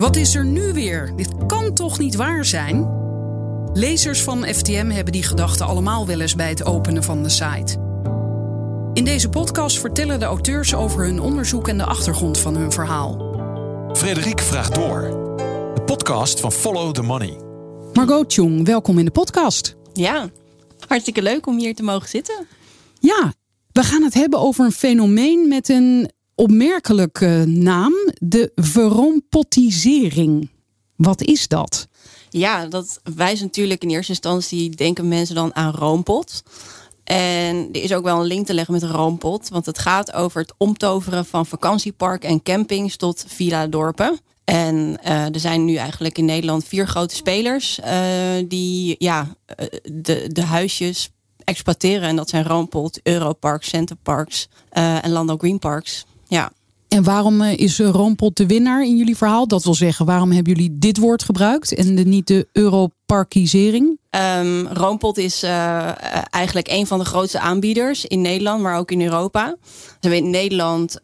Wat is er nu weer? Dit kan toch niet waar zijn? Lezers van FTM hebben die gedachten allemaal wel eens bij het openen van de site. In deze podcast vertellen de auteurs over hun onderzoek en de achtergrond van hun verhaal. Frederik vraagt door. De podcast van Follow the Money. Margot Tjong, welkom in de podcast. Ja, hartstikke leuk om hier te mogen zitten. Ja, we gaan het hebben over een fenomeen met een opmerkelijke naam. De verrompotisering. Wat is dat? Ja, dat wijst natuurlijk in eerste instantie, denken mensen dan aan roompot. En er is ook wel een link te leggen met een roompot. Want het gaat over het omtoveren van vakantieparken en campings tot villa-dorpen. En er zijn nu eigenlijk in Nederland 4 grote spelers die de huisjes exploiteren. En dat zijn Roompot, Europarks, Centerparks en Landau Green Parks. Ja. En waarom is Roompot de winnaar in jullie verhaal? Dat wil zeggen, waarom hebben jullie dit woord gebruikt en niet de Europarkisering? Roompot is eigenlijk een van de grootste aanbieders in Nederland, maar ook in Europa. We hebben in Nederland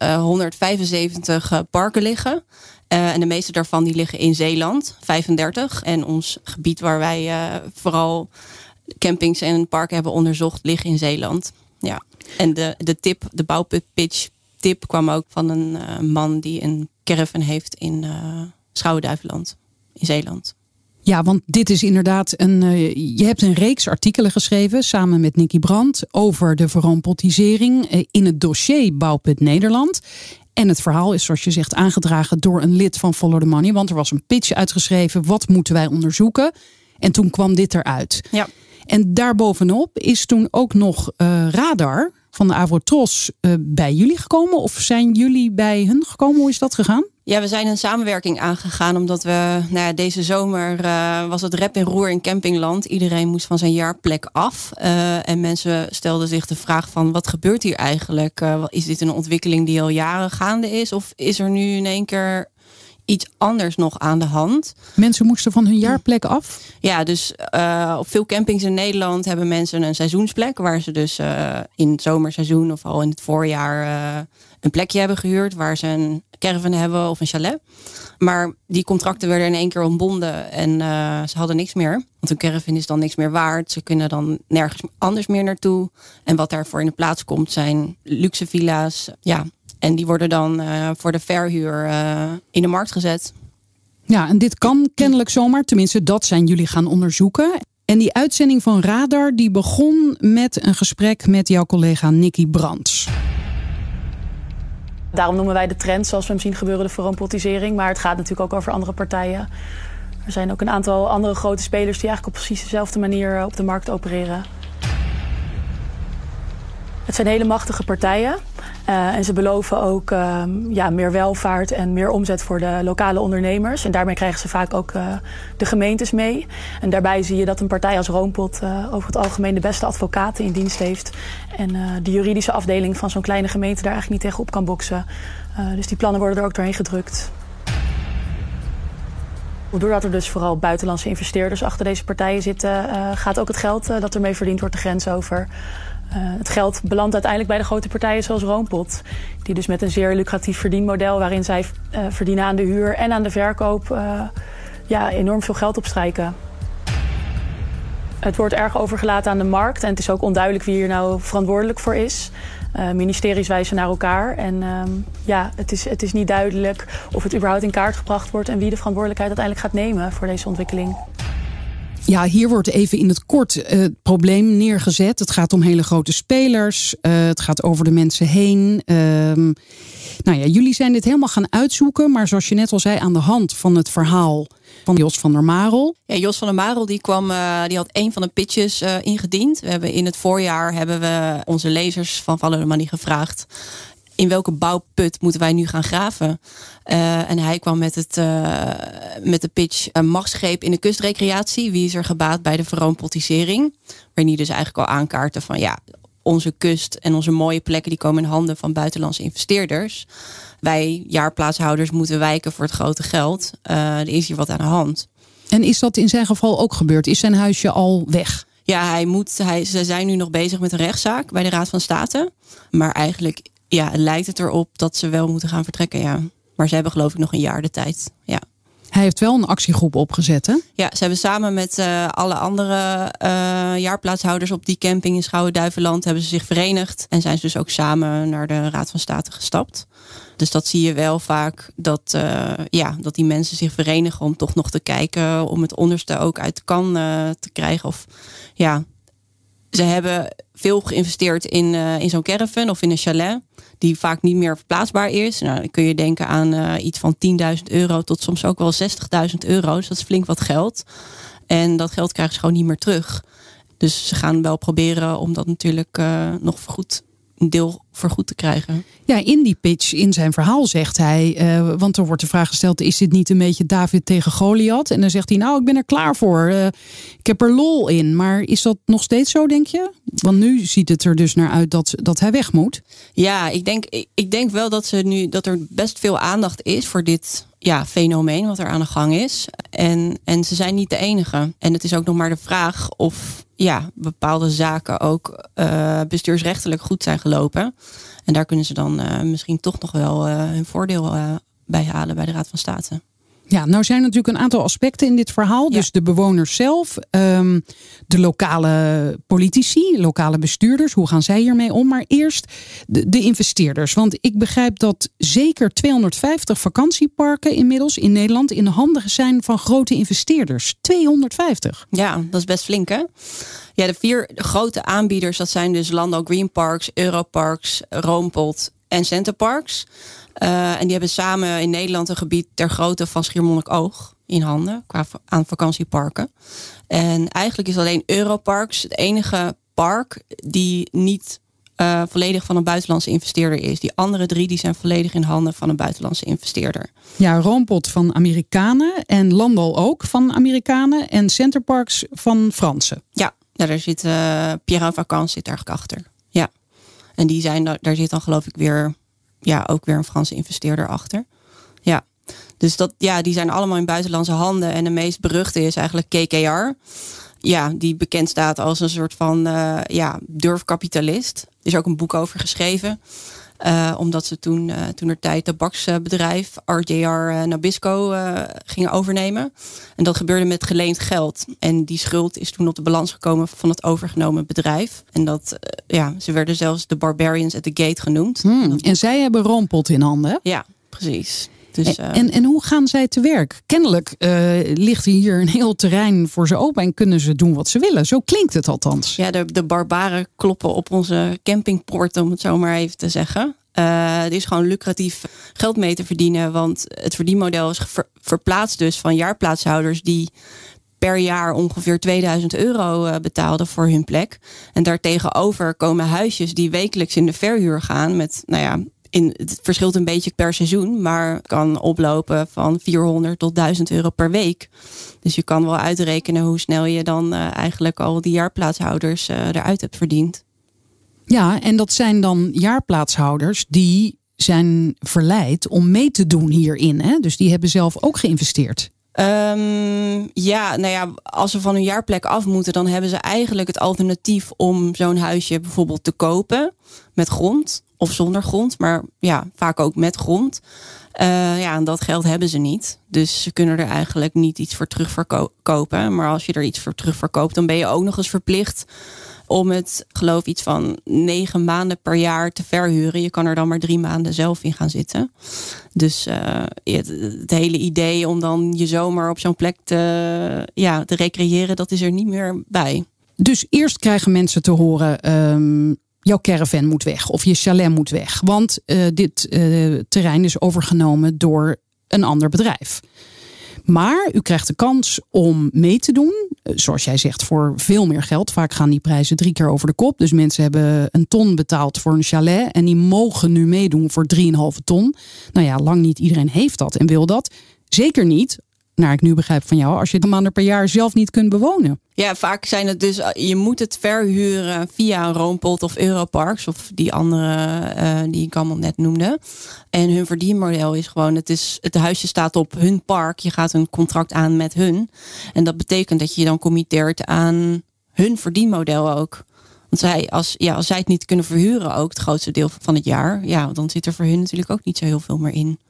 175 parken liggen. En de meeste daarvan die liggen in Zeeland, 35. En ons gebied waar wij vooral campings en parken hebben onderzocht, liggen in Zeeland. Ja. En de bouwpitch tip kwam ook van een man die een caravan heeft in Schouwen-Duiveland in Zeeland. Ja, want dit is inderdaad je hebt een reeks artikelen geschreven samen met Nicky Brandt over de verrompotisering in het dossier Bouwput Nederland. En het verhaal is, zoals je zegt, aangedragen door een lid van Follow the Money. Want er was een pitch uitgeschreven. Wat moeten wij onderzoeken? En toen kwam dit eruit. Ja. En daarbovenop is toen ook nog Radar van de Avrotros bij jullie gekomen? Of zijn jullie bij hun gekomen? Hoe is dat gegaan? Ja, we zijn een samenwerking aangegaan omdat we deze zomer was het rep en roer in campingland. Iedereen moest van zijn jaarplek af. En mensen stelden zich de vraag van wat gebeurt hier eigenlijk? Is dit een ontwikkeling die al jaren gaande is? Of is er nu in één keer iets anders nog aan de hand? Mensen moesten van hun jaarplek af? Ja, dus op veel campings in Nederland hebben mensen een seizoensplek waar ze dus in het zomerseizoen of al in het voorjaar een plekje hebben gehuurd waar ze een caravan hebben of een chalet. Maar die contracten werden in één keer ontbonden en ze hadden niks meer. Want een caravan is dan niks meer waard. Ze kunnen dan nergens anders meer naartoe. En wat daarvoor in de plaats komt zijn luxe villa's. Ja. En die worden dan voor de verhuur in de markt gezet. Ja, en dit kan kennelijk zomaar. Tenminste, dat zijn jullie gaan onderzoeken. En die uitzending van Radar die begon met een gesprek met jouw collega Nicky Brandt. Daarom noemen wij de trend, zoals we hem zien gebeuren, de verrompotisering. Maar het gaat natuurlijk ook over andere partijen. Er zijn ook een aantal andere grote spelers die eigenlijk op precies dezelfde manier op de markt opereren. Het zijn hele machtige partijen. En ze beloven ook meer welvaart en meer omzet voor de lokale ondernemers. En daarmee krijgen ze vaak ook de gemeentes mee. En daarbij zie je dat een partij als Roompot over het algemeen de beste advocaten in dienst heeft. En de juridische afdeling van zo'n kleine gemeente daar eigenlijk niet tegenop kan boksen. Dus die plannen worden er ook doorheen gedrukt. Doordat er dus vooral buitenlandse investeerders achter deze partijen zitten, gaat ook het geld dat ermee verdiend wordt de grens over. Het geld belandt uiteindelijk bij de grote partijen zoals Roompot. Die dus met een zeer lucratief verdienmodel waarin zij verdienen aan de huur en aan de verkoop enorm veel geld opstrijken. Het wordt erg overgelaten aan de markt en het is ook onduidelijk wie hier nou verantwoordelijk voor is. Ministeries wijzen naar elkaar en het is niet duidelijk of het überhaupt in kaart gebracht wordt en wie de verantwoordelijkheid uiteindelijk gaat nemen voor deze ontwikkeling. Ja, hier wordt even in het kort het probleem neergezet. Het gaat om hele grote spelers. Het gaat over de mensen heen. Jullie zijn dit helemaal gaan uitzoeken. Maar zoals je net al zei, aan de hand van het verhaal van Jos van der Marel. Ja, Jos van der Marel die had een van de pitches ingediend. In het voorjaar hebben we onze lezers van Follow the Money gevraagd: in welke bouwput moeten wij nu gaan graven? En hij kwam met de pitch: een machtsgreep in de kustrecreatie. Wie is er gebaat bij de verrompotisering? Waarin hij dus eigenlijk al aankaarten van onze kust en onze mooie plekken die komen in handen van buitenlandse investeerders. Wij jaarplaatshouders moeten wijken voor het grote geld. Er is hier wat aan de hand. En is dat in zijn geval ook gebeurd? Is zijn huisje al weg? Ja, ze zijn nu nog bezig met een rechtszaak bij de Raad van State. Maar eigenlijk lijkt het erop dat ze wel moeten gaan vertrekken, ja. Maar ze hebben geloof ik nog een jaar de tijd, ja. Hij heeft wel een actiegroep opgezet, hè? Ja, ze hebben samen met alle andere jaarplaatshouders op die camping in Schouwen-Duiveland hebben ze zich verenigd. En zijn ze dus ook samen naar de Raad van State gestapt. Dus dat zie je wel vaak, dat die mensen zich verenigen om toch nog te kijken, om het onderste ook uit de kan te krijgen. Of ja, ze hebben veel geïnvesteerd in zo'n caravan of in een chalet, die vaak niet meer verplaatsbaar is. Nou, dan kun je denken aan iets van €10.000 tot soms ook wel €60.000. Dus dat is flink wat geld. En dat geld krijgen ze gewoon niet meer terug. Dus ze gaan wel proberen om dat natuurlijk nog een deel vergoed te krijgen. Ja, in die pitch, in zijn verhaal zegt hij, want er wordt de vraag gesteld, is dit niet een beetje David tegen Goliath? En dan zegt hij, nou, ik ben er klaar voor. Ik heb er lol in. Maar is dat nog steeds zo, denk je? Want nu ziet het er dus naar uit dat hij weg moet. Ja, ik denk wel dat er best veel aandacht is voor dit fenomeen wat er aan de gang is. En ze zijn niet de enige. En het is ook nog maar de vraag of bepaalde zaken ook bestuursrechtelijk goed zijn gelopen. En daar kunnen ze dan misschien toch nog wel hun voordeel bij halen bij de Raad van State. Ja, nou zijn natuurlijk een aantal aspecten in dit verhaal. Ja. Dus de bewoners zelf, de lokale politici, lokale bestuurders. Hoe gaan zij hiermee om? Maar eerst de investeerders. Want ik begrijp dat zeker 250 vakantieparken inmiddels in Nederland in de handen zijn van grote investeerders. 250. Ja, dat is best flink, hè? Ja, de 4 grote aanbieders, dat zijn dus Landal Green Parks, Europarks, Roompot en Centerparks. En die hebben samen in Nederland een gebied ter grootte van Schiermonnikoog in handen aan vakantieparken. En eigenlijk is alleen Europarks het enige park die niet volledig van een buitenlandse investeerder is. Die andere 3 die zijn volledig in handen van een buitenlandse investeerder. Ja, Roompot van Amerikanen en Landal ook van Amerikanen en Centerparks van Fransen. Ja, daar zit Pierre & Vacances zit eigenlijk achter. Ja, en daar zit dan geloof ik ook weer een Franse investeerder achter. Ja, dus die zijn allemaal in buitenlandse handen. En de meest beruchte is eigenlijk KKR. Ja, die bekend staat als een soort van durfkapitalist. Er is ook een boek over geschreven. Omdat ze toentertijd tabaksbedrijf RJR Nabisco gingen overnemen. En dat gebeurde met geleend geld. En die schuld is toen op de balans gekomen van het overgenomen bedrijf. En ze werden zelfs de Barbarians at the Gate genoemd. En zij hebben Roompot in handen? Ja, precies. Dus, en hoe gaan zij te werk? Kennelijk ligt hier een heel terrein voor ze open en kunnen ze doen wat ze willen. Zo klinkt het althans. Ja, de barbaren kloppen op onze campingpoort, om het zo maar even te zeggen. Het is gewoon lucratief geld mee te verdienen. Want het verdienmodel is verplaatst dus van jaarplaatshouders die per jaar ongeveer €2000 betaalden voor hun plek. En daartegenover komen huisjes die wekelijks in de verhuur gaan met, het verschilt een beetje per seizoen, maar kan oplopen van €400 tot €1000 per week. Dus je kan wel uitrekenen hoe snel je dan eigenlijk al die jaarplaatshouders eruit hebt verdiend. Ja, en dat zijn dan jaarplaatshouders die zijn verleid om mee te doen hierin. Hè? Dus die hebben zelf ook geïnvesteerd. Als ze van hun jaarplek af moeten, dan hebben ze eigenlijk het alternatief om zo'n huisje bijvoorbeeld te kopen met grond of zonder grond, maar vaak ook met grond. En dat geld hebben ze niet. Dus ze kunnen er eigenlijk niet iets voor terugverkopen. Maar als je er iets voor terugverkoopt, dan ben je ook nog eens verplicht om het, geloof iets van 9 maanden per jaar te verhuren. Je kan er dan maar 3 maanden zelf in gaan zitten. Dus het hele idee om dan je zomer op zo'n plek te recreëren, dat is er niet meer bij. Dus eerst krijgen mensen te horen, jouw caravan moet weg of je chalet moet weg. Want dit terrein is overgenomen door een ander bedrijf. Maar u krijgt de kans om mee te doen. Zoals jij zegt, voor veel meer geld. Vaak gaan die prijzen 3 keer over de kop. Dus mensen hebben een ton betaald voor een chalet. En die mogen nu meedoen voor 3,5 ton. Nou ja, lang niet iedereen heeft dat en wil dat. Zeker niet, naar ik nu begrijp van jou, als je de maanden per jaar zelf niet kunt bewonen. Ja, vaak zijn het dus, je moet het verhuren via een Roompot of Europarks of die andere die ik allemaal net noemde. En hun verdienmodel is gewoon, het huisje staat op hun park, je gaat een contract aan met hun. En dat betekent dat je dan committeert aan hun verdienmodel ook. Want als zij het niet kunnen verhuren ook het grootste deel van het jaar, dan zit er voor hun natuurlijk ook niet zo heel veel meer in.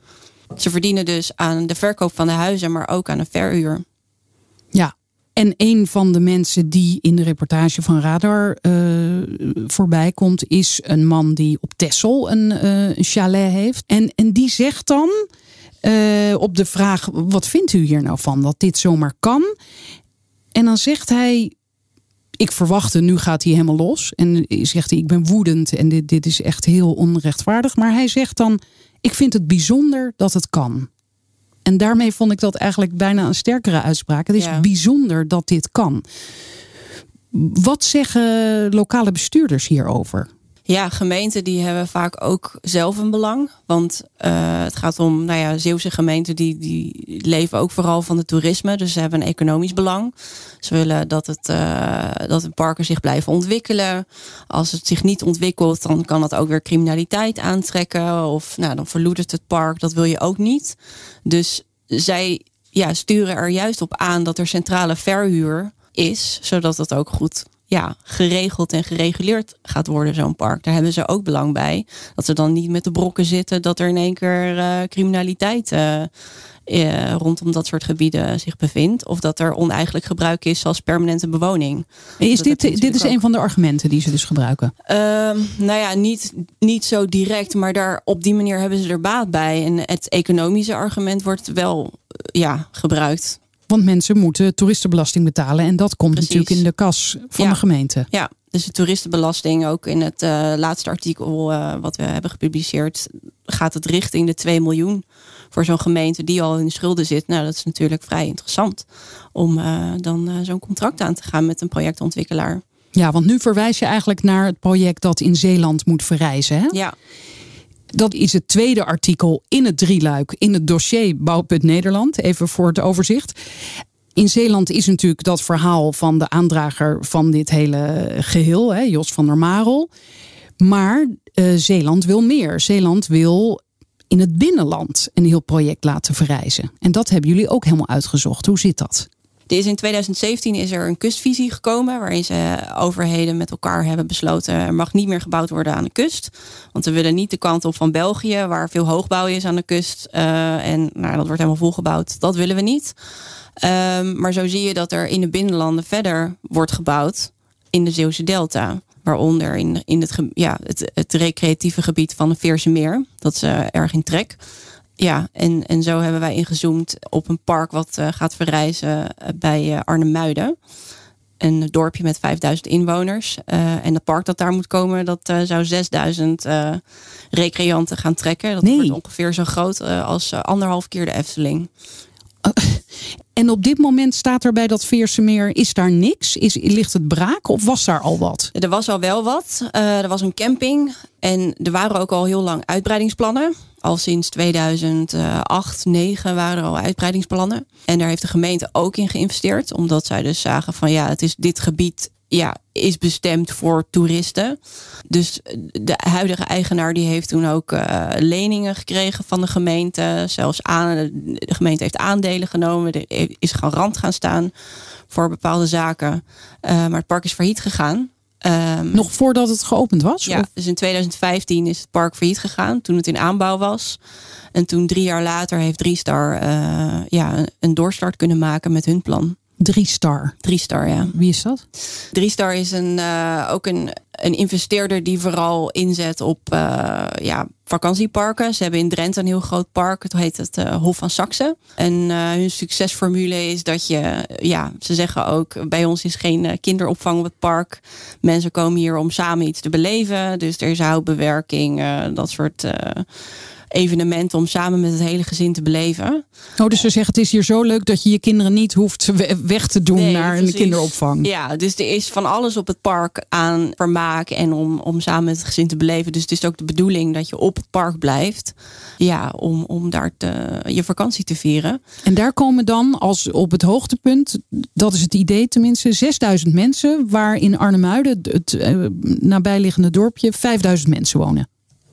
Ze verdienen dus aan de verkoop van de huizen, maar ook aan de verhuur. Ja. En een van de mensen die in de reportage van Radar voorbij komt, is een man die op Texel een chalet heeft. En die zegt dan op de vraag, wat vindt u hier nou van dat dit zomaar kan? En dan zegt hij, ik verwachtte, nu gaat hij helemaal los. En zegt hij, ik ben woedend en dit is echt heel onrechtvaardig. Maar hij zegt dan, ik vind het bijzonder dat het kan. En daarmee vond ik dat eigenlijk bijna een sterkere uitspraak. Het is bijzonder dat dit kan. Wat zeggen lokale bestuurders hierover? Ja, gemeenten die hebben vaak ook zelf een belang. Want het gaat om, Zeeuwse gemeenten die leven ook vooral van het toerisme. Dus ze hebben een economisch belang. Ze willen dat de parken zich blijven ontwikkelen. Als het zich niet ontwikkelt, dan kan dat ook weer criminaliteit aantrekken. Of dan verloedert het park. Dat wil je ook niet. Dus zij sturen er juist op aan dat er centrale verhuur is. Zodat het ook goed geregeld en gereguleerd gaat worden, zo'n park. Daar hebben ze ook belang bij. Dat ze dan niet met de brokken zitten dat er in één keer criminaliteit rondom dat soort gebieden zich bevindt. Of dat er oneigenlijk gebruik is als permanente bewoning. Dit is een van de argumenten die ze dus gebruiken? Niet zo direct, maar op die manier hebben ze er baat bij. En het economische argument wordt wel gebruikt. Want mensen moeten toeristenbelasting betalen. En dat komt natuurlijk in de kas van de gemeente. Ja, dus de toeristenbelasting, ook in het laatste artikel wat we hebben gepubliceerd, gaat het richting de 2 miljoen voor zo'n gemeente die al in de schulden zit. Nou, dat is natuurlijk vrij interessant om dan zo'n contract aan te gaan met een projectontwikkelaar. Ja, want nu verwijs je eigenlijk naar het project dat in Zeeland moet verrijzen. Hè? Ja. Dat is het tweede artikel in het drieluik in het dossier Bouwput Nederland. Even voor het overzicht. In Zeeland is natuurlijk dat verhaal van de aandrager van dit hele geheel, Jos van der Marel. Maar Zeeland wil meer. Zeeland wil in het binnenland een heel project laten verrijzen. En dat hebben jullie ook helemaal uitgezocht. Hoe zit dat? In 2017 is er een kustvisie gekomen waarin ze overheden met elkaar hebben besloten er mag niet meer gebouwd worden aan de kust. Want we willen niet de kant op van België waar veel hoogbouw is aan de kust. En dat wordt helemaal volgebouwd. Dat willen we niet. Maar zo zie je dat er in de binnenlanden verder wordt gebouwd in de Zeeuwse Delta. Waaronder in het recreatieve gebied van de Veerse Meer. Dat is erg in trek. Ja, en zo hebben wij ingezoomd op een park wat gaat verrijzen bij Arnhem-Muiden. Een dorpje met 5000 inwoners. En het park dat daar moet komen, dat zou 6000 recreanten gaan trekken. Dat wordt ongeveer zo groot als 1,5 keer de Efteling. En op dit moment staat er bij dat Veerse Meer, is daar niks? Ligt het braak of was daar al wat? Er was al wel wat. Er was een camping en er waren ook al heel lang uitbreidingsplannen. Al sinds 2008, 2009 waren er al uitbreidingsplannen. En daar heeft de gemeente ook in geïnvesteerd. Omdat zij dus zagen van dit gebied is bestemd voor toeristen. Dus de huidige eigenaar die heeft toen ook leningen gekregen van de gemeente. Zelfs de gemeente heeft aandelen genomen. Er is garant gaan staan voor bepaalde zaken. Maar het park is failliet gegaan. Nog voordat het geopend was? Ja, dus in 2015 is het park failliet gegaan. Toen het in aanbouw was. En toen 3 jaar later heeft Driestar een doorstart kunnen maken met hun plan. Driestar, ja. Wie is dat? Driestar is ook een investeerder die vooral inzet op vakantieparken. Ze hebben in Drenthe een heel groot park. Het heet het Hof van Saxe. En hun succesformule is dat ze zeggen ook, bij ons is geen kinderopvang op het park. Mensen komen hier om samen iets te beleven. Dus er is houtbewerking, dat soort evenementen om samen met het hele gezin te beleven. Dus ze zeggen het is hier zo leuk dat je je kinderen niet hoeft weg te doen naar een kinderopvang. Ja, dus er is van alles op het park aan vermaak en om samen met het gezin te beleven. Dus het is ook de bedoeling dat je op het park blijft. Ja, om daar je vakantie te vieren. En daar komen dan als op het hoogtepunt, dat is het idee tenminste, 6000 mensen, waar in Arnhem-Muiden, het nabijliggende dorpje, 5000 mensen wonen.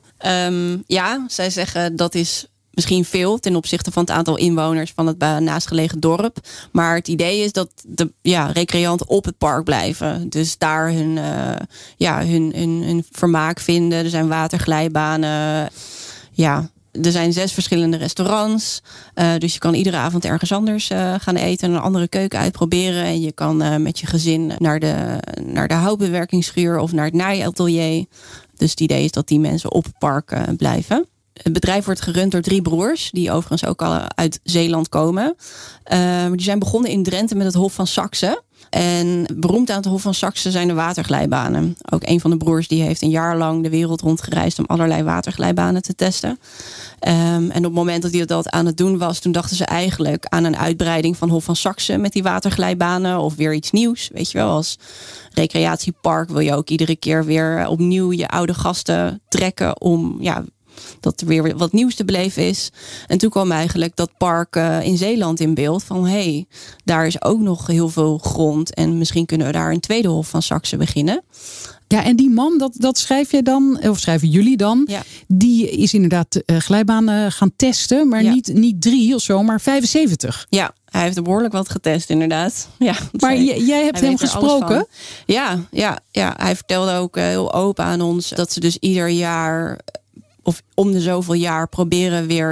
Zij zeggen dat is misschien veel ten opzichte van het aantal inwoners van het naastgelegen dorp. Maar het idee is dat de recreanten op het park blijven. Dus daar hun vermaak vinden. Er zijn waterglijbanen. Ja, Er zijn 6 verschillende restaurants. Dus je kan iedere avond ergens anders gaan eten. Een andere keuken uitproberen. En je kan met je gezin naar de houtbewerkingsschuur of naar het naaiatelier. Dus het idee is dat die mensen op het park blijven. Het bedrijf wordt gerund door 3 broers. Die overigens ook al uit Zeeland komen. Die zijn begonnen in Drenthe met het Hof van Saxe. En beroemd aan het Hof van Saxe zijn de waterglijbanen. Ook een van de broers die heeft een jaar lang de wereld rondgereisd om allerlei waterglijbanen te testen. En op het moment dat hij dat aan het doen was, toen dachten ze eigenlijk aan een uitbreiding van Hof van Saxe met die waterglijbanen of weer iets nieuws. Weet je wel, als recreatiepark wil je ook iedere keer weer opnieuw je oude gasten trekken om dat er weer wat nieuws te beleven is. En toen kwam eigenlijk dat park in Zeeland in beeld. Van daar is ook nog heel veel grond. En misschien kunnen we daar een tweede Hof van Saxe beginnen. Ja, en die man, dat schrijf je dan, of schrijven jullie dan. Ja. Die is inderdaad glijbanen gaan testen. Maar niet 3 of zo, maar 75. Ja, hij heeft er behoorlijk wat getest inderdaad. Ja, maar jij hebt hem gesproken? Ja, hij vertelde ook heel open aan ons dat ze dus ieder jaar of om de zoveel jaar proberen weer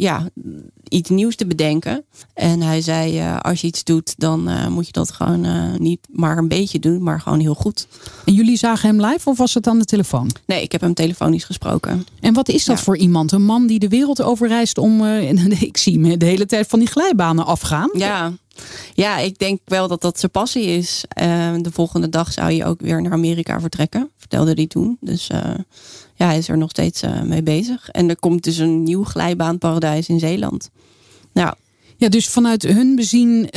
iets nieuws te bedenken. En hij zei, als je iets doet, dan moet je dat gewoon niet maar een beetje doen, maar gewoon heel goed. En jullie zagen hem live of was het aan de telefoon? Nee, ik heb hem telefonisch gesproken. En wat is dat voor iemand? Een man die de wereld overreist om, ik zie me de hele tijd van die glijbanen afgaan. Ja, ik denk wel dat dat zijn passie is. De volgende dag zou je ook weer naar Amerika vertrekken, vertelde hij toen. Dus hij is er nog steeds mee bezig. En er komt dus een nieuw glijbaanparadijs in Zeeland. Ja, dus vanuit hun bezien,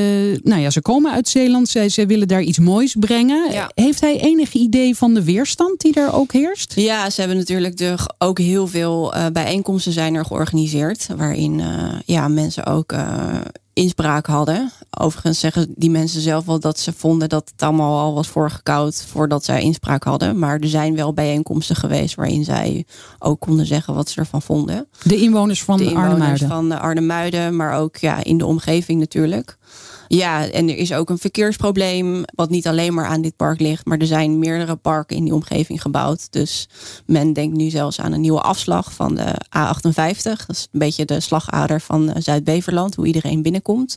ze komen uit Zeeland. Zij willen daar iets moois brengen. Ja. Heeft hij enig idee van de weerstand die daar ook heerst? Ja, ze hebben natuurlijk ook heel veel bijeenkomsten zijn er georganiseerd. Waarin mensen ook inspraak hadden. Overigens zeggen die mensen zelf wel dat ze vonden dat het allemaal al was voorgekoud voordat zij inspraak hadden. Maar er zijn wel bijeenkomsten geweest waarin zij ook konden zeggen wat ze ervan vonden. De inwoners van Arnhemuiden. De inwoners van Arnhemuiden, maar ook in de omgeving natuurlijk. Ja, en er is ook een verkeersprobleem wat niet alleen maar aan dit park ligt. Maar er zijn meerdere parken in die omgeving gebouwd. Dus men denkt nu zelfs aan een nieuwe afslag van de A58. Dat is een beetje de slagader van Zuid-Beverland, hoe iedereen binnenkomt.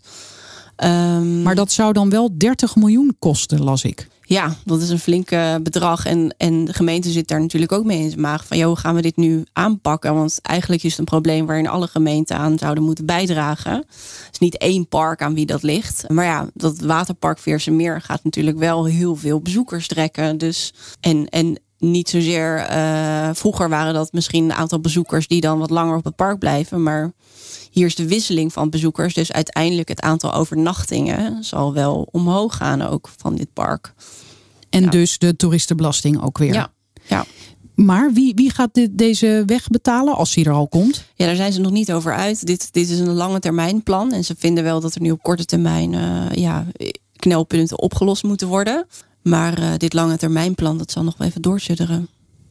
Maar dat zou dan wel 30 miljoen kosten, las ik. Ja, dat is een flink bedrag. En de gemeente zit daar natuurlijk ook mee in zijn maag. Van, hoe gaan we dit nu aanpakken? Want eigenlijk is het een probleem waarin alle gemeenten aan zouden moeten bijdragen. Het is niet één park aan wie dat ligt. Maar dat waterpark Veersemeer gaat natuurlijk wel heel veel bezoekers trekken. Dus, en niet zozeer, vroeger waren dat misschien een aantal bezoekers die dan wat langer op het park blijven. Maar hier is de wisseling van bezoekers. Dus uiteindelijk het aantal overnachtingen zal wel omhoog gaan ook van dit park. En dus de toeristenbelasting ook weer. Ja. Maar wie gaat deze weg betalen als hij er al komt? Ja, daar zijn ze nog niet over uit. Dit is een lange termijn plan. En ze vinden wel dat er nu op korte termijn knelpunten opgelost moeten worden. Maar dit lange termijn plan, dat zal nog wel even doorsudderen.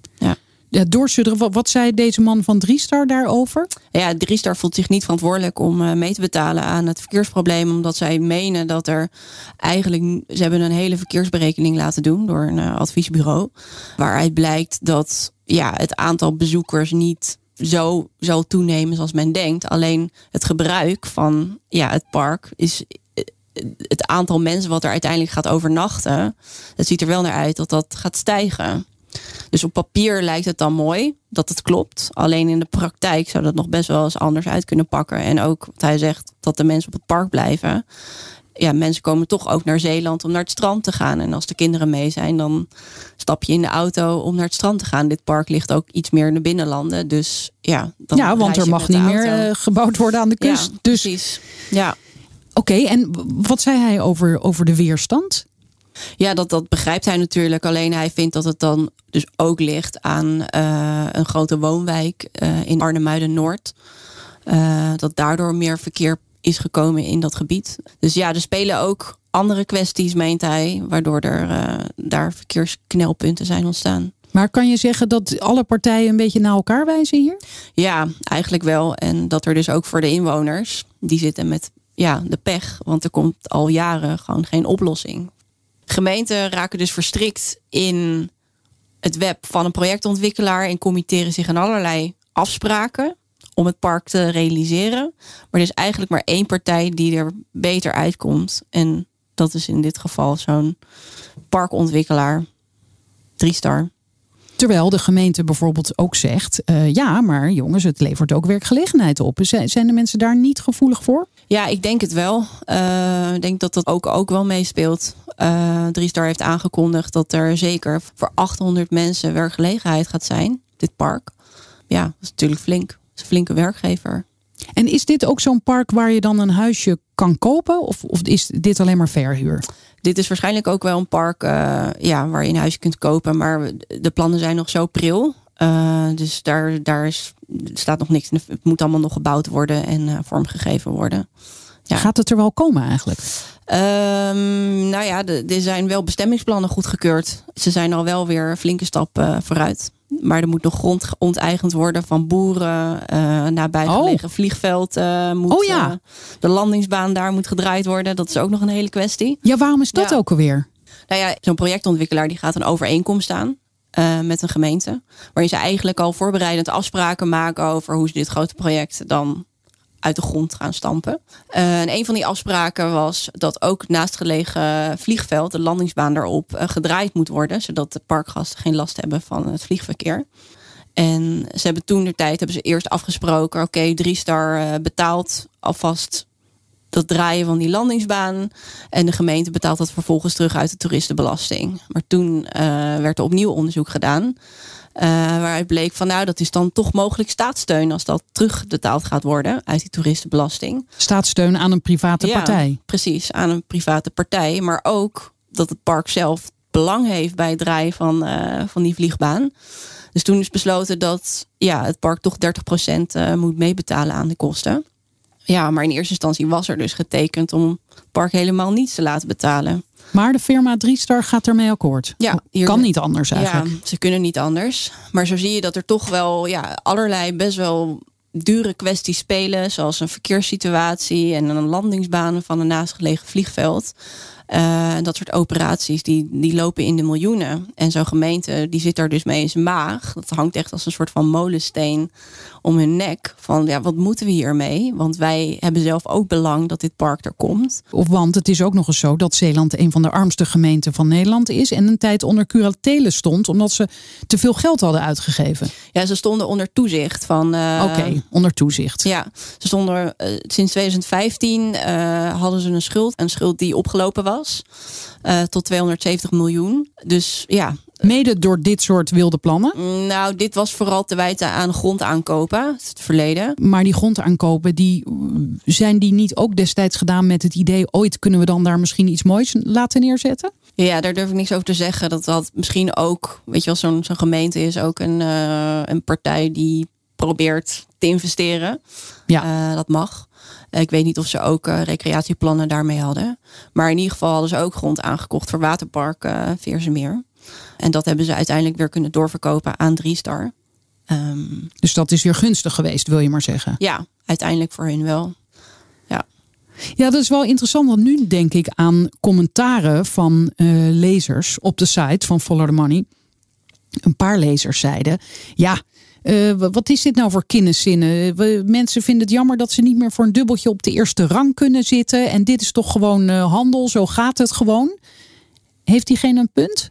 Ja, doorsudderen. Wat zei deze man van Driestar daarover? Ja, Driestar voelt zich niet verantwoordelijk om mee te betalen aan het verkeersprobleem. Omdat zij menen dat er eigenlijk... Ze hebben een hele verkeersberekening laten doen door een adviesbureau. Waaruit blijkt dat het aantal bezoekers niet zo zal toenemen zoals men denkt. Alleen het gebruik van het park is... Het aantal mensen wat er uiteindelijk gaat overnachten, het ziet er wel naar uit dat gaat stijgen. Dus op papier lijkt het dan mooi dat het klopt. Alleen in de praktijk zou dat nog best wel eens anders uit kunnen pakken. En ook wat hij zegt, dat de mensen op het park blijven. Ja, mensen komen toch ook naar Zeeland om naar het strand te gaan. En als de kinderen mee zijn, dan stap je in de auto om naar het strand te gaan. Dit park ligt ook iets meer in de binnenlanden. Dus dan want er mag niet meer gebouwd worden aan de kust. Ja, dus precies. Ja. Oké, en wat zei hij over de weerstand? Ja, dat begrijpt hij natuurlijk. Alleen hij vindt dat het dan dus ook ligt aan een grote woonwijk in Arnhemuiden-Noord. Dat daardoor meer verkeer is gekomen in dat gebied. Dus er spelen ook andere kwesties, meent hij, waardoor er daar verkeersknelpunten zijn ontstaan. Maar kan je zeggen dat alle partijen een beetje naar elkaar wijzen hier? Ja, eigenlijk wel. En dat er dus ook voor de inwoners, die zitten met de pech. Want er komt al jaren gewoon geen oplossing. Gemeenten raken dus verstrikt in het web van een projectontwikkelaar en committeren zich aan allerlei afspraken om het park te realiseren. Maar er is eigenlijk maar één partij die er beter uitkomt. En dat is in dit geval zo'n parkontwikkelaar. 3-star. Terwijl de gemeente bijvoorbeeld ook zegt, ja, maar jongens, het levert ook werkgelegenheid op. Zijn de mensen daar niet gevoelig voor? Ja, ik denk het wel. Ik denk dat dat ook wel meespeelt. 3-star heeft aangekondigd dat er zeker voor 800 mensen werkgelegenheid gaat zijn. Dit park. Ja, dat is natuurlijk flink. Dat is een flinke werkgever. En is dit ook zo'n park waar je dan een huisje kan kopen? Of is dit alleen maar verhuur? Dit is waarschijnlijk ook wel een park waar je een huisje kunt kopen. Maar de plannen zijn nog zo pril. Dus daar staat nog niks. Het moet allemaal nog gebouwd worden en vormgegeven worden. Ja. Gaat het er wel komen eigenlijk? Er zijn wel bestemmingsplannen goedgekeurd. Ze zijn al wel weer een flinke stap vooruit. Maar er moet nog grond onteigend worden van boeren. Nabijgelegen vliegveld. De landingsbaan daar moet gedraaid worden. Dat is ook nog een hele kwestie. Ja, waarom is dat ook alweer? Zo'n projectontwikkelaar die gaat een overeenkomst aan. Met een gemeente. Waarin ze eigenlijk al voorbereidend afspraken maken over hoe ze dit grote project dan uit de grond gaan stampen. En een van die afspraken was dat ook het naastgelegen vliegveld, de landingsbaan daarop, gedraaid moet worden. Zodat de parkgasten geen last hebben van het vliegverkeer. En ze hebben hebben ze eerst afgesproken, oké, 3-star betaalt alvast dat draaien van die landingsbaan. En de gemeente betaalt dat vervolgens terug uit de toeristenbelasting. Maar toen werd er opnieuw onderzoek gedaan. Waaruit bleek van dat is dan toch mogelijk staatssteun als dat terugbetaald gaat worden uit die toeristenbelasting. Staatssteun aan een private partij. Precies, aan een private partij. Maar ook dat het park zelf belang heeft bij het draaien van die vliegbaan. Dus toen is besloten dat het park toch 30% moet meebetalen aan de kosten. Ja, maar in eerste instantie was er dus getekend om het park helemaal niets te laten betalen. Maar de firma 3-star gaat ermee akkoord. Ja, kan niet anders eigenlijk. Ja, ze kunnen niet anders. Maar zo zie je dat er toch wel allerlei best wel dure kwesties spelen. Zoals een verkeerssituatie en een landingsbaan van een naastgelegen vliegveld. En dat soort operaties die lopen in de miljoenen. En zo'n gemeente die zit daar dus mee in zijn maag. Dat hangt echt als een soort van molensteen om hun nek. Van wat moeten we hiermee? Want wij hebben zelf ook belang dat dit park er komt. Want het is ook nog eens zo dat Zeeland een van de armste gemeenten van Nederland is. En een tijd onder curatele stond omdat ze te veel geld hadden uitgegeven. Ja, ze stonden onder toezicht van. Oké, onder toezicht. Ja, ze stonden sinds 2015 hadden ze een schuld. Een schuld die opgelopen was. Tot 270 miljoen. Dus ja. Mede door dit soort wilde plannen? Nou, dit was vooral te wijten aan grondaankopen. Het verleden. Maar die grondaankopen, zijn die niet ook destijds gedaan met het idee, ooit kunnen we dan daar misschien iets moois laten neerzetten? Ja, daar durf ik niks over te zeggen. Dat had misschien ook, weet je wel, zo'n gemeente is ook een partij die probeert te investeren. Ja. Dat mag. Ik weet niet of ze ook recreatieplannen daarmee hadden. Maar in ieder geval hadden ze ook grond aangekocht voor waterpark Veersemeer. En dat hebben ze uiteindelijk weer kunnen doorverkopen aan 3-star. Dus dat is weer gunstig geweest, wil je maar zeggen? Ja, uiteindelijk voor hun wel. Ja, dat is wel interessant. Want nu denk ik aan commentaren van lezers op de site van Follow the Money. Een paar lezers zeiden, wat is dit nou voor kinderzinnen? Mensen vinden het jammer dat ze niet meer voor een dubbeltje op de eerste rang kunnen zitten. En dit is toch gewoon handel, zo gaat het gewoon. Heeft diegene een punt?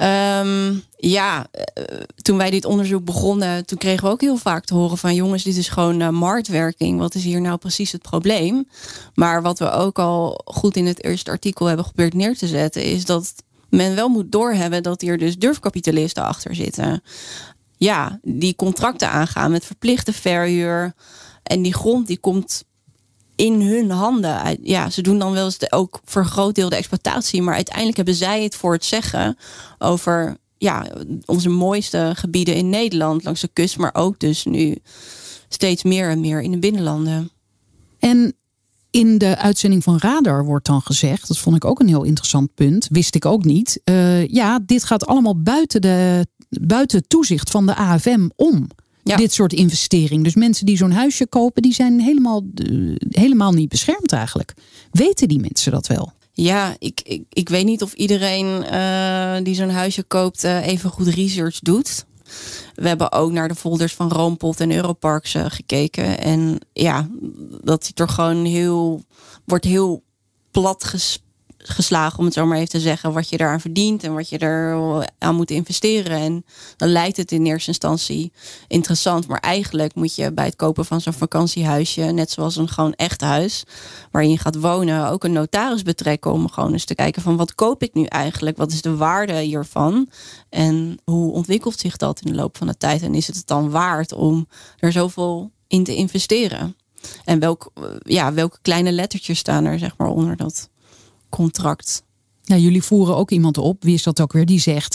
Toen wij dit onderzoek begonnen, toen kregen we ook heel vaak te horen van jongens, dit is gewoon marktwerking. Wat is hier nou precies het probleem? Maar wat we ook al goed in het eerste artikel hebben geprobeerd neer te zetten, is dat men wel moet doorhebben dat hier dus durfkapitalisten achter zitten. Ja, die contracten aangaan met verplichte verhuur. En die grond die komt in hun handen. Ja, ze doen dan wel eens ook voor een groot deel de exploitatie. Maar uiteindelijk hebben zij het voor het zeggen over onze mooiste gebieden in Nederland. Langs de kust, maar ook dus nu steeds meer en meer in de binnenlanden. En in de uitzending van Radar wordt dan gezegd, dat vond ik ook een heel interessant punt, wist ik ook niet. Dit gaat allemaal buiten het toezicht van de AFM om. Ja. Dit soort investering. Dus mensen die zo'n huisje kopen, die zijn helemaal niet beschermd eigenlijk. Weten die mensen dat wel? Ja, ik weet niet of iedereen die zo'n huisje koopt even goed research doet. We hebben ook naar de folders van Roompot en Europarks gekeken. En ja, dat ziet er gewoon wordt heel plat geslagen, om het zo maar even te zeggen, wat je daaraan verdient en wat je er aan moet investeren. En dan lijkt het in eerste instantie interessant, maar eigenlijk moet je bij het kopen van zo'n vakantiehuisje, net zoals een gewoon echt huis waarin je gaat wonen, ook een notaris betrekken om gewoon eens te kijken van wat koop ik nu eigenlijk? Wat is de waarde hiervan? En hoe ontwikkelt zich dat in de loop van de tijd? En is het dan waard om er zoveel in te investeren? En welke kleine lettertjes staan er zeg maar onder dat contract? Ja, jullie voeren ook iemand op. Wie is dat ook weer? Die zegt,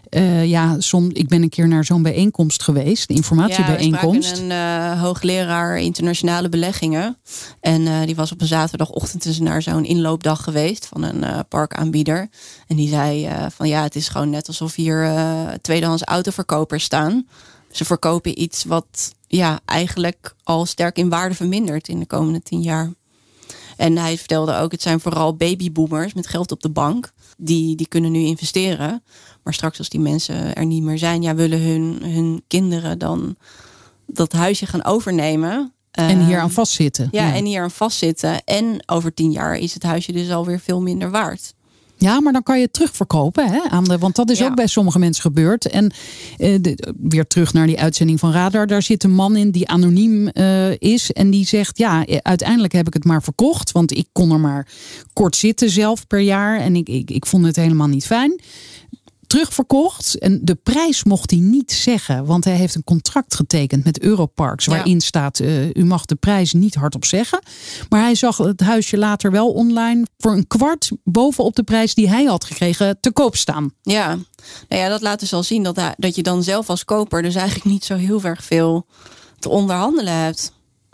ik ben een keer naar zo'n bijeenkomst geweest. Een informatiebijeenkomst. Ja, we spraken een hoogleraar internationale beleggingen. En die was op een zaterdagochtend dus naar zo'n inloopdag geweest van een parkaanbieder. En die zei het is gewoon net alsof hier tweedehands autoverkopers staan. Ze verkopen iets wat eigenlijk al sterk in waarde vermindert in de komende 10 jaar. En hij vertelde ook, het zijn vooral babyboomers met geld op de bank. Die kunnen nu investeren. Maar straks als die mensen er niet meer zijn, willen hun kinderen dan dat huisje gaan overnemen. En hier aan vastzitten. Ja, en hier aan vastzitten. En over 10 jaar is het huisje dus alweer veel minder waard. Ja, maar dan kan je het terugverkopen. Hè, want dat is ook bij sommige mensen gebeurd. En weer terug naar die uitzending van Radar. Daar zit een man in die anoniem is. En die zegt, uiteindelijk heb ik het maar verkocht. Want ik kon er maar kort zitten zelf per jaar. En ik vond het helemaal niet fijn. Terugverkocht. En de prijs mocht hij niet zeggen. Want hij heeft een contract getekend met Europarks. Waarin staat, u mag de prijs niet hardop zeggen. Maar hij zag het huisje later wel online voor een kwart bovenop de prijs die hij had gekregen te koop staan. Ja, dat laat dus al zien dat je dan zelf als koper dus eigenlijk niet zo heel erg veel te onderhandelen hebt.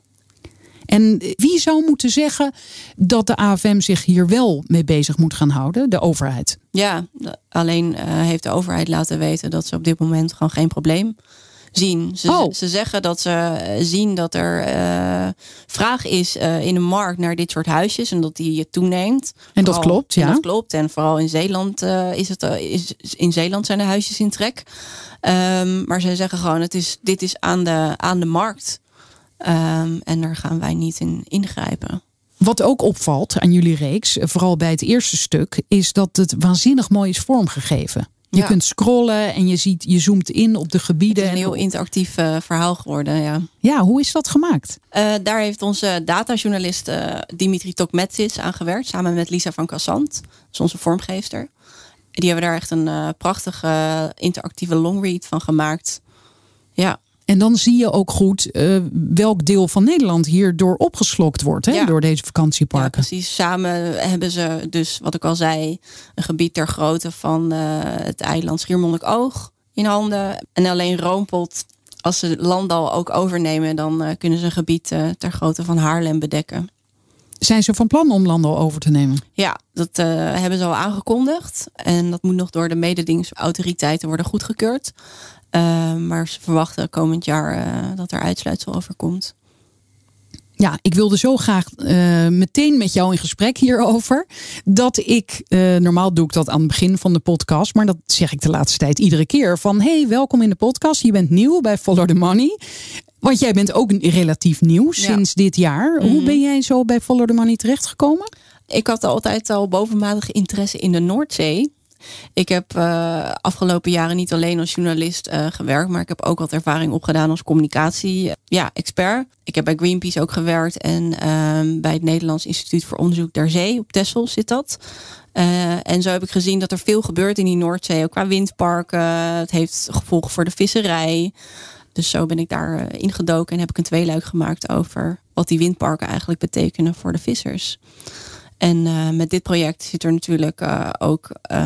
En wie zou moeten zeggen dat de AFM zich hier wel mee bezig moet gaan houden? De overheid. Ja, alleen heeft de overheid laten weten dat ze op dit moment gewoon geen probleem zien. Ze zeggen dat ze zien dat er vraag is in de markt naar dit soort huisjes en dat die toeneemt. En dat klopt, ja. En dat klopt. En vooral in Zeeland in Zeeland zijn de huisjes in trek. Maar ze zeggen gewoon, dit is aan de markt. En daar gaan wij niet in ingrijpen. Wat ook opvalt aan jullie reeks, vooral bij het eerste stuk, is dat het waanzinnig mooi is vormgegeven. Je kunt scrollen en je zoomt in op de gebieden. Het is een heel interactief verhaal geworden, ja. Ja, hoe is dat gemaakt? Daar heeft onze datajournalist Dimitri Tokmetzis aan gewerkt, samen met Lisa van Cassant. Dat is onze vormgeefster. Die hebben daar echt een prachtige interactieve longread van gemaakt. Ja. En dan zie je ook goed welk deel van Nederland hierdoor opgeslokt wordt. Door deze vakantieparken. Ja, precies. Samen hebben ze dus, wat ik al zei, een gebied ter grootte van het eiland Schiermonnikoog in handen. En alleen Roompot, als ze Landal ook overnemen, dan kunnen ze een gebied ter grootte van Haarlem bedekken. Zijn ze van plan om Landal over te nemen? Ja, dat hebben ze al aangekondigd. En dat moet nog door de mededingingsautoriteiten worden goedgekeurd. Maar ze verwachten komend jaar dat er uitsluitsel over komt. Ja, ik wilde zo graag meteen met jou in gesprek hierover. Dat ik, normaal doe ik dat aan het begin van de podcast. Maar dat zeg ik de laatste tijd iedere keer. Van hey, welkom in de podcast. Je bent nieuw bij Follow the Money. Want jij bent ook relatief nieuw sinds dit jaar. Mm-hmm. Hoe ben jij zo bij Follow the Money terechtgekomen? Ik had altijd al bovenmatige interesse in de Noordzee. Ik heb afgelopen jaren niet alleen als journalist gewerkt, maar ik heb ook wat ervaring opgedaan als communicatie-expert. Ik heb bij Greenpeace ook gewerkt en bij het Nederlands Instituut voor Onderzoek der Zee, op Texel zit dat. En zo heb ik gezien dat er veel gebeurt in die Noordzee, ook qua windparken. Het heeft gevolgen voor de visserij. Dus zo ben ik daar ingedoken en heb ik een tweeluik gemaakt over wat die windparken eigenlijk betekenen voor de vissers. En met dit project zit er natuurlijk ook...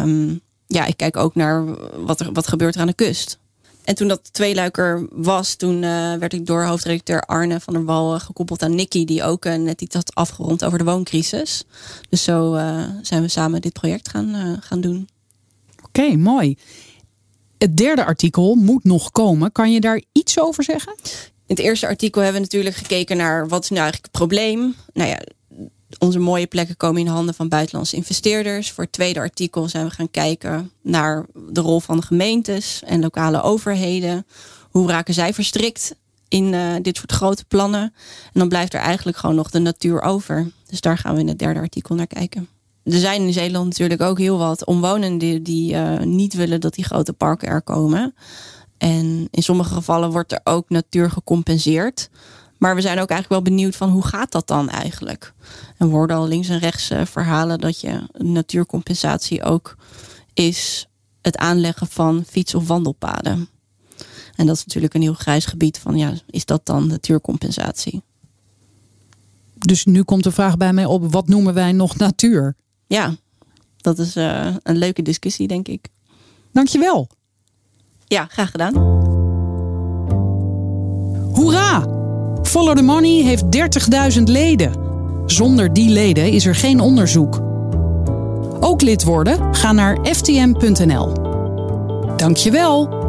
ik kijk ook naar wat gebeurt er aan de kust. En toen dat tweeluiker was, toen werd ik door hoofdredacteur Arne van der Wal gekoppeld aan Nicky, die ook net iets had afgerond over de wooncrisis. Dus zo zijn we samen dit project gaan doen. Oké, mooi. Het derde artikel moet nog komen. Kan je daar iets over zeggen? In het eerste artikel hebben we natuurlijk gekeken naar wat is nou eigenlijk het probleem. Nou ja, Onze mooie plekken komen in handen van buitenlandse investeerders. Voor het tweede artikel zijn we gaan kijken naar de rol van de gemeentes en lokale overheden. Hoe raken zij verstrikt in dit soort grote plannen? En dan blijft er eigenlijk gewoon nog de natuur over. Dus daar gaan we in het derde artikel naar kijken. Er zijn in Zeeland natuurlijk ook heel wat omwonenden die niet willen dat die grote parken er komen. En in sommige gevallen wordt er ook natuur gecompenseerd. Maar we zijn ook eigenlijk wel benieuwd van hoe gaat dat dan eigenlijk? En we hoorden al links en rechts verhalen dat je natuurcompensatie ook is het aanleggen van fiets- of wandelpaden. En dat is natuurlijk een heel grijs gebied van is dat dan natuurcompensatie? Dus nu komt de vraag bij mij op, wat noemen wij nog natuur? Ja, dat is een leuke discussie, denk ik. Dankjewel. Ja, graag gedaan. Hoera! Follow the Money heeft 30.000 leden. Zonder die leden is er geen onderzoek. Ook lid worden? Ga naar ftm.nl. Dankjewel.